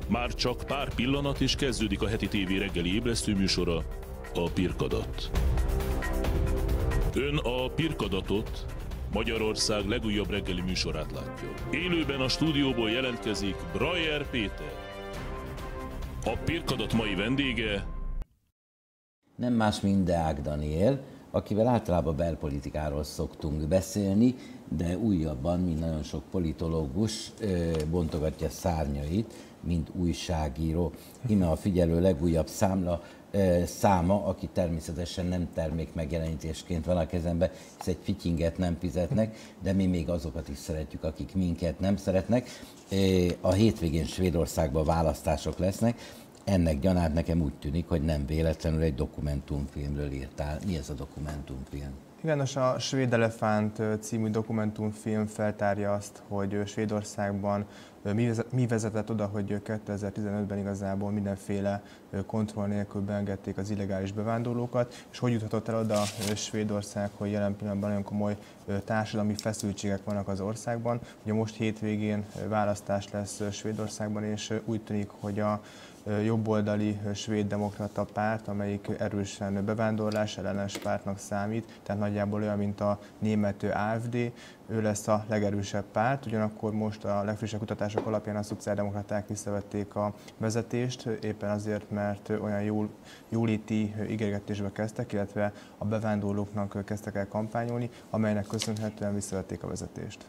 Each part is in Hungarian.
Már csak pár pillanat és kezdődik a heti tévé reggeli ébresztő műsora, a Pirkadat. Ön a Pirkadatot, Magyarország legújabb reggeli műsorát látja. Élőben a stúdióból jelentkezik Brajer Péter. A Pirkadat mai vendége nem más, mint Deák Daniel, akivel általában belpolitikáról szoktunk beszélni, de újabban, mint nagyon sok politológus, bontogatja szárnyait, mint újságíró. Íme a Figyelő legújabb száma, aki természetesen nem termékmegjelenítésként van a kezembe, hisz egy fityinget nem fizetnek, de mi még azokat is szeretjük, akik minket nem szeretnek. A hétvégén Svédországban választások lesznek. Ennek gyanánt nekem úgy tűnik, hogy nem véletlenül egy dokumentumfilmről írtál. Mi ez a dokumentumfilm? Igen, a Svéd Elefánt című dokumentumfilm feltárja azt, hogy Svédországban mi vezetett oda, hogy 2015-ben igazából mindenféle kontroll nélkül beengedték az illegális bevándorlókat, és hogy juthatott el oda Svédország, hogy jelen pillanatban nagyon komoly társadalmi feszültségek vannak az országban. Ugye most hétvégén választás lesz Svédországban, és úgy tűnik, hogy a jobboldali svéd demokrata párt, amelyik erősen bevándorlás ellenes pártnak számít, tehát nagyjából olyan, mint a német AfD, ő lesz a legerősebb párt, ugyanakkor most a legfrissebb kutatások alapján a szociáldemokraták visszavették a vezetést, éppen azért, mert olyan jóléti ígérgetésbe kezdtek, illetve a bevándorlóknak kezdtek el kampányolni, amelynek köszönhetően visszavették a vezetést.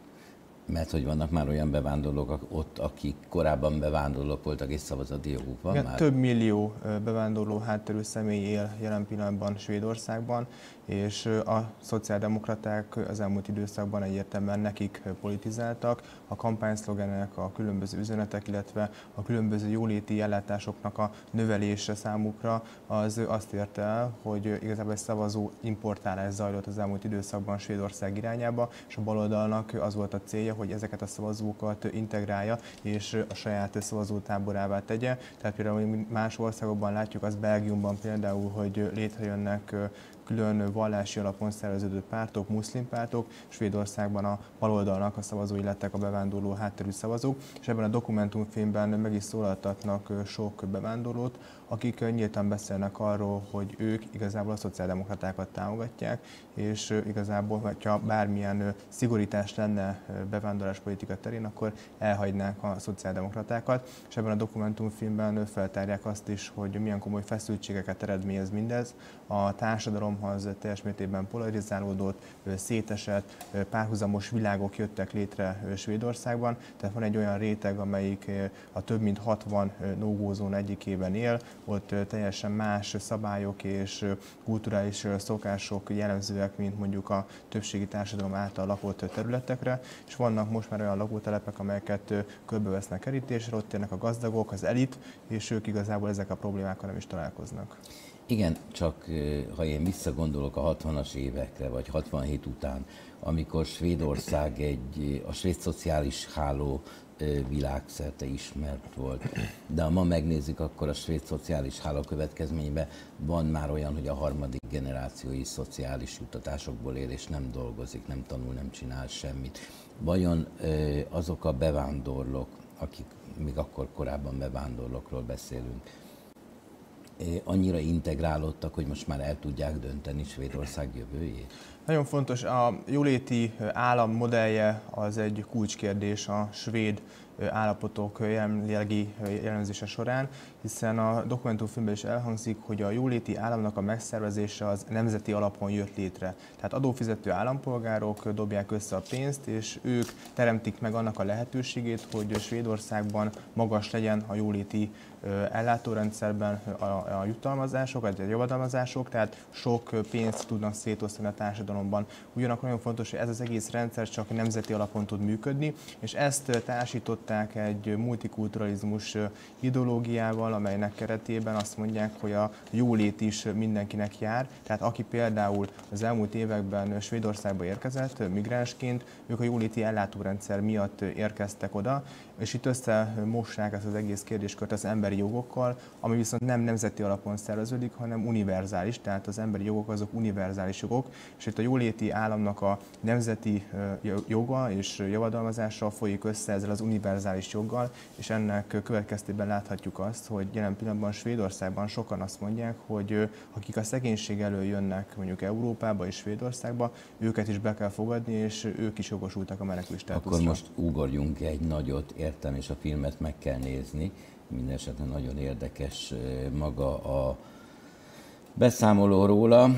Mert hogy vannak már olyan bevándorlók ott, akik korábban bevándorlók voltak és szavazati joguk van már? Több millió bevándorló hátterű személy él jelen pillanatban Svédországban, és a szociáldemokraták az elmúlt időszakban egyértelműen nekik politizáltak. A kampányszlogenek, a különböző üzenetek, illetve a különböző jóléti ellátásoknak a növelése számukra az azt érte el, hogy igazából egy szavazó importálás zajlott az elmúlt időszakban Svédország irányába, és a baloldalnak az volt a célja, hogy ezeket a szavazókat integrálja és a saját szavazótáborává tegye. Tehát például más országokban látjuk, az Belgiumban például, hogy létrejönnek külön vallási alapon szerveződő pártok, muszlim pártok, Svédországban a baloldalnak a szavazói lettek a bevándorló hátterű szavazók, és ebben a dokumentumfilmben meg is szólaltatnak sok bevándorlót, akik nyíltan beszélnek arról, hogy ők igazából a szociáldemokratákat támogatják, és igazából, ha bármilyen szigorítás lenne bevándorláspolitika terén, akkor elhagynák a szociáldemokratákat, és ebben a dokumentumfilmben feltárják azt is, hogy milyen komoly feszültségeket eredményez mindez. A társadalomhoz teljes mértékben polarizálódott, szétesett, párhuzamos világok jöttek létre Svédországban, tehát van egy olyan réteg, amelyik a több mint 60 no-go-zón egyikében él, ott teljesen más szabályok és kulturális szokások jellemzőek, mint mondjuk a többségi társadalom által lakott területekre, és vannak most már olyan lakótelepek, amelyeket körbevesznek kerítésre, ott érnek a gazdagok, az elit, és ők igazából ezek a problémákkal nem is találkoznak. Igen, csak ha én visszagondolok a 60-as évekre, vagy 67 után, amikor Svédország a svéd szociális háló világszerte ismert volt. De ha ma megnézzük, akkor a svéd szociális háló következményben van már olyan, hogy a harmadik generációi szociális juttatásokból él, és nem dolgozik, nem tanul, nem csinál semmit. Vajon azok a bevándorlók, akik még akkor korábban bevándorlókról beszélünk, annyira integrálódtak, hogy most már el tudják dönteni Svédország jövőjét? Nagyon fontos, a jóléti állam modellje az egy kulcskérdés a svéd állapotok jelenlegi jellemzése során, hiszen a dokumentumfilmben is elhangzik, hogy a jóléti államnak a megszervezése az nemzeti alapon jött létre. Tehát adófizető állampolgárok dobják össze a pénzt, és ők teremtik meg annak a lehetőségét, hogy Svédországban magas legyen a jóléti ellátórendszerben a jutalmazások, vagy a javadalmazások, tehát sok pénzt tudnak szétosztani a társadalomban. Ugyanakkor nagyon fontos, hogy ez az egész rendszer csak nemzeti alapon tud működni, és ezt társították egy multikulturalizmus ideológiával, amelynek keretében azt mondják, hogy a jólét is mindenkinek jár. Tehát aki például az elmúlt években Svédországba érkezett migránsként, ők a jóléti ellátórendszer miatt érkeztek oda. és itt összemossák ezt az egész kérdéskört az emberi jogokkal, ami viszont nem nemzeti alapon szerveződik, hanem univerzális, tehát az emberi jogok azok univerzális jogok, és itt a jóléti államnak a nemzeti joga és javadalmazása folyik össze ezzel az univerzális joggal, és ennek következtében láthatjuk azt, hogy jelen pillanatban Svédországban sokan azt mondják, hogy akik a szegénység elől jönnek mondjuk Európába és Svédországba, őket is be kell fogadni, és ők is jogosultak a menekült státuszra. Akkor most ugorjunk egy nagyot, értem, és a filmet meg kell nézni. Mindenesetre nagyon érdekes maga a beszámoló róla.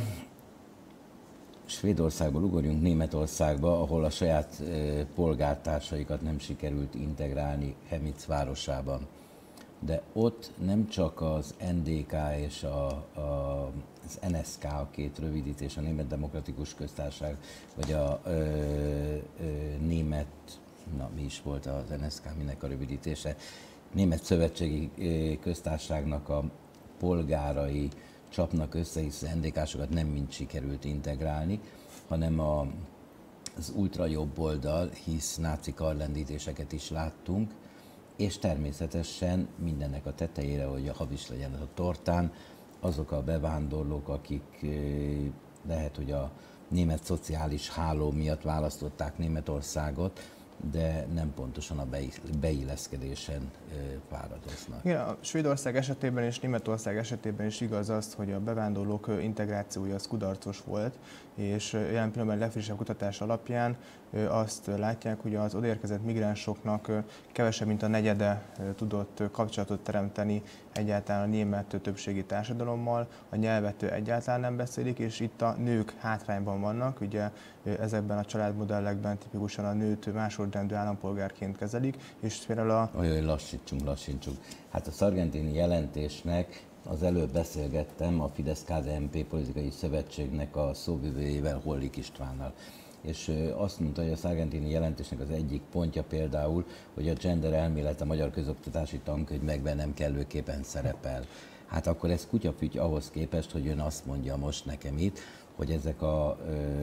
Svédországból ugorjunk Németországba, ahol a saját polgártársaikat nem sikerült integrálni Chemnitz városában. De ott nem csak az NDK és az NSK, a két rövidítés, a Német Demokratikus Köztársaság, vagy a német, mi is volt az NSK, minek a rövidítése, Német Szövetségi Köztársaságnak a polgárai csapnak össze, hisz az NDK-sokat nem mind sikerült integrálni, hanem az ultrajobb oldal, hisz náci karlendítéseket is láttunk, és természetesen mindennek a tetejére, hogy a hav is legyen a tortán, azok a bevándorlók, akik lehet, hogy a német szociális háló miatt választották Németországot, de nem pontosan a beilleszkedésen fáradoznak. Igen, a Svédország esetében és Németország esetében is igaz az, hogy a bevándorlók integrációja az kudarcos volt, és jelen pillanatban legfrissebb kutatás alapján azt látják, hogy az odaérkezett migránsoknak kevesebb, mint a negyede tudott kapcsolatot teremteni egyáltalán a német többségi társadalommal, a nyelvet egyáltalán nem beszélik, és itt a nők hátrányban vannak, ugye ezekben a családmodellekben tipikusan a nőt másodrendű állampolgárként kezelik, és például lassítsunk. Hát a Sargentini jelentésnek az előbb beszélgettem a Fidesz-KDNP politikai szövetségnek a szóvivőjével, Hollik Istvánnal. És azt mondta, hogy a Sargentini jelentésnek az egyik pontja például, hogy a gender elmélet a magyar közoktatási tankönyvekben nem kellőképpen szerepel. Hát akkor ez kutyafüty ahhoz képest, hogy ön azt mondja most nekem itt, hogy ezek a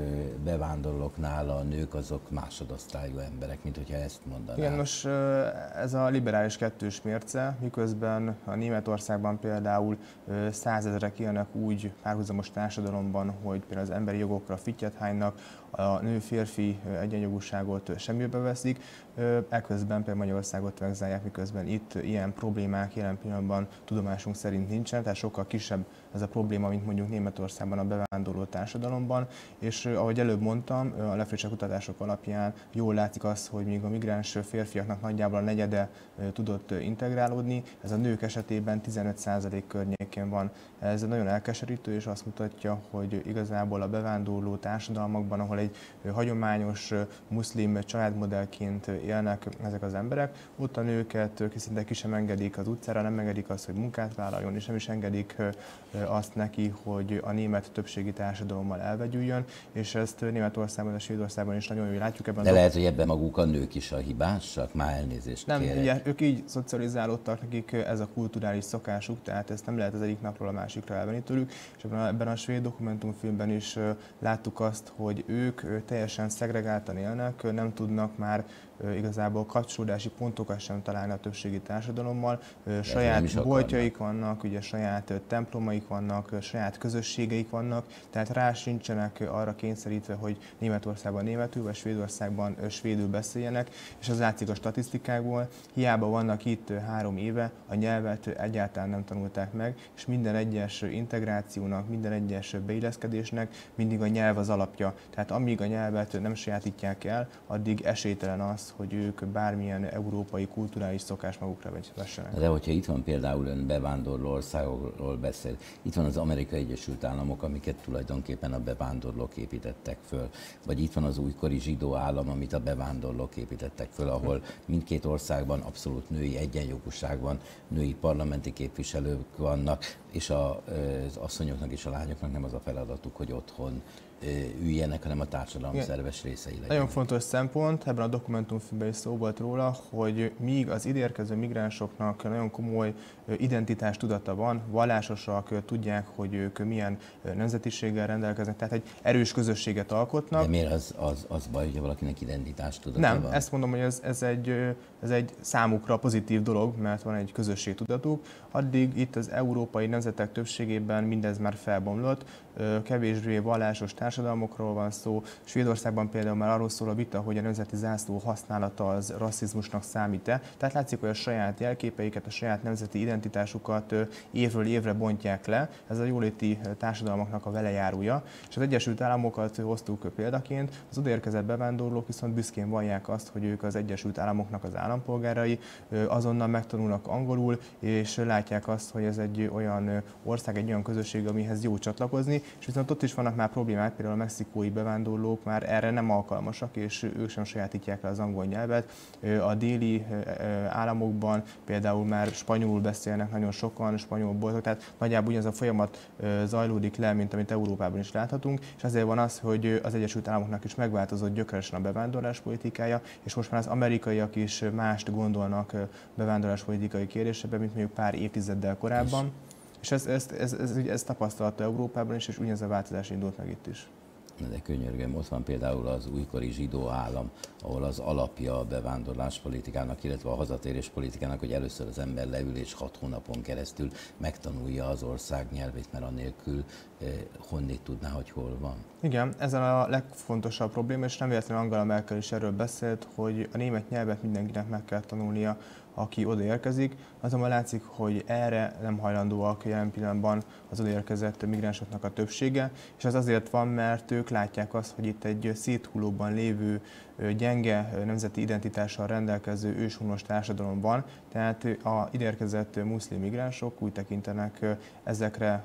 bevándorlóknál a nők azok másodosztályú emberek, mint hogyha ezt mondanák. Igen, most ez a liberális kettős mérce, miközben a Németországban például 100 000-ek élnek úgy párhuzamos társadalomban, hogy például az emberi jogokra fittyet hánynak, a nő-férfi egyenjogúságot semmibe veszik, eközben például Magyarországot vegzálják, miközben itt ilyen problémák jelen pillanatban tudomásunk szerint nincsen, tehát sokkal kisebb ez a probléma, mint mondjuk Németországban a bevándorló társadalomban, és ahogy előbb mondtam, a legfrissebb kutatások alapján jól látszik az, hogy még a migráns férfiaknak nagyjából a negyede tudott integrálódni, ez a nők esetében 15% környékén van. Ez nagyon elkeserítő, és azt mutatja, hogy igazából a bevándorló társadalmakban, ahol egy hagyományos muszlim családmodellként élnek ezek az emberek, ott a nőket szinte ki sem engedik az utcára, nem engedik azt, hogy munkát vállaljon, és nem is engedik azt neki, hogy a német többségi társadalommal elvegyüljön, és ezt Németországban és Svédországban is nagyon jól látjuk ebben. De lehet, hogy ebben maguk a nők is a hibásak? Már elnézést nem, kérek. Ugye, ők így szocializálódtak, nekik ez a kulturális szokásuk, tehát ezt nem lehet az egyik napról a másikra elvenni tőlük, és ebben a svéd dokumentumfilmben is láttuk azt, hogy ők teljesen szegregáltan élnek, nem tudnak már igazából kapcsolódási pontokat sem találni a többségi társadalommal. Saját boltjaik vannak, ugye saját templomaik vannak, saját közösségeik vannak, tehát rá sincsenek arra kényszerítve, hogy Németországban németül, vagy Svédországban svédül beszéljenek, és az látszik a statisztikákból, hiába vannak itt 3 éve, a nyelvet egyáltalán nem tanulták meg, és minden egyes integrációnak, minden egyes beilleszkedésnek mindig a nyelv az alapja. Tehát amíg a nyelvet nem sajátítják el, addig esélytelen az, hogy ők bármilyen európai kulturális szokás magukra vessenek. De hogyha itt van például ön bevándorló országokról beszél, itt van az Amerikai Egyesült Államok, amiket tulajdonképpen a bevándorlók építettek föl, vagy itt van az újkori zsidó állam, amit a bevándorlók építettek föl, ahol mindkét országban abszolút női egyenjogúság van, női parlamenti képviselők vannak, és az asszonyoknak és a lányoknak nem az a feladatuk, hogy otthon üljenek, hanem a társadalom szerves részei legyenek. Nagyon fontos szempont, ebben a dokumentumfilmben is szó volt róla, hogy míg az ideérkező migránsoknak nagyon komoly identitástudata van, vallásosak, tudják, hogy ők milyen nemzetiséggel rendelkeznek, tehát egy erős közösséget alkotnak. De miért az baj, hogy valakinek identitástudata van? Nem, ezt mondom, hogy ez egy számukra pozitív dolog, mert van egy közösségtudatuk. Addig itt az európai nemzetek többségében mindez már felbomlott, kevésbé vallásos társadalmokról van szó. Svédországban például már arról szól a vita, hogy a nemzeti zászló használata az rasszizmusnak számít-e. Tehát látszik, hogy a saját jelképeiket, a saját nemzeti identitásukat évről évre bontják le. Ez a jóléti társadalmaknak a velejárója. És az Egyesült Államokat hoztuk példaként. Az odaérkezett bevándorlók viszont büszkén vallják azt, hogy ők az Egyesült Államoknak az állampolgárai, azonnal megtanulnak angolul, és látják azt, hogy ez egy olyan ország, egy olyan közösség, amihez jó csatlakozni. És viszont ott is vannak már problémák, például a mexikói bevándorlók már erre nem alkalmasak, és ők sem sajátítják el az angol nyelvet. A déli államokban például már spanyolul beszélnek nagyon sokan, spanyol boltok, tehát nagyjából ugyanaz a folyamat zajlódik le, mint amit Európában is láthatunk, és ezért van az, hogy az Egyesült Államoknak is megváltozott gyökeresen a bevándorlás politikája, és most már az amerikaiak is mást gondolnak bevándorlás politikai kérdésekben, mint mondjuk pár évtizeddel korábban. És ez tapasztalta Európában is, és ugyanez a változás indult meg itt is. De könyörgöm, ott van például az újkori zsidó állam, ahol az alapja a bevándorláspolitikának, illetve a hazatérés politikának, hogy először az ember leül és 6 hónapon keresztül megtanulja az ország nyelvét, mert anélkül honnét tudná, hogy hol van. Igen, ez a legfontosabb probléma, és nem véletlenül Angela Merkel is erről beszélt, hogy a német nyelvet mindenkinek meg kell tanulnia, aki odaérkezik. Azonban látszik, hogy erre nem hajlandóak jelen pillanatban az odaérkezett migránsoknak a többsége, és ez azért van, mert ők látják azt, hogy itt egy széthullóban lévő, gyenge nemzeti identitással rendelkező őshonos társadalom van, tehát a ideérkezett muszlim migránsok úgy tekintenek ezekre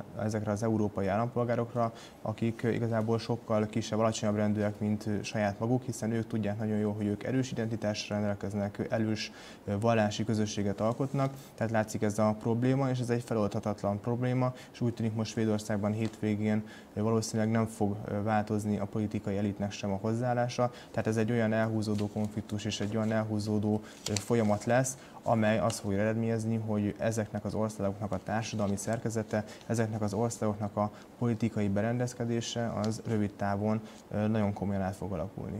az európai állampolgárokra, akik igazából sokkal kisebb, alacsonyabb rendűek, mint saját maguk, hiszen ők tudják nagyon jól, hogy ők erős identitással rendelkeznek, erős vallási közösséget alkotnak, tehát látszik ez a probléma, és ez egy feloldhatatlan probléma, és úgy tűnik most Svédországban hétvégén valószínűleg nem fog változni a politikai elitnek sem a hozzáállása, tehát ez egy olyan elhúzódó konfliktus és egy olyan elhúzódó folyamat lesz, amely azt fogja eredményezni, hogy ezeknek az országoknak a társadalmi szerkezete, ezeknek az országoknak a politikai berendezkedése az rövid távon nagyon komolyan át fog alakulni.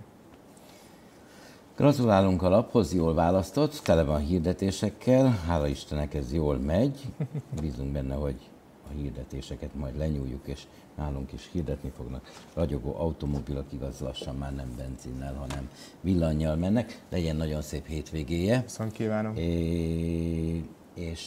Gratulálunk a laphoz, jól választott, tele van hirdetésekkel, hála Istennek ez jól megy. Bízunk benne, hogy a hirdetéseket majd lenyúljuk, és nálunk is hirdetni fognak. Ragyogó automobilok, igaz, lassan már nem benzinnel, hanem villannyal mennek. Legyen nagyon szép hétvégéje. Viszont kívánom. És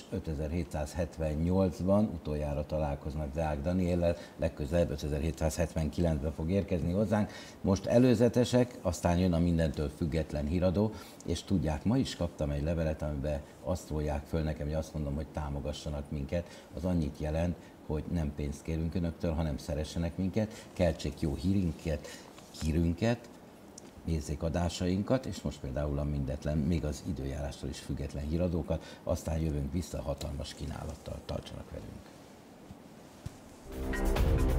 5778-ban utoljára találkoznak Deák Daniéllel, legközelebb 5779-ben fog érkezni hozzánk. Most előzetesek, aztán jön a mindentől független híradó, és tudják, ma is kaptam egy levelet, amiben azt rólják föl nekem, hogy azt mondom, hogy támogassanak minket. Az annyit jelent, hogy nem pénzt kérünk önöktől, hanem szeressenek minket, keltsék jó hírünket, nézzék adásainkat, és most például a mindetlen, még az időjárástól is független híradókat, aztán jövünk vissza hatalmas kínálattal, tartsanak velünk!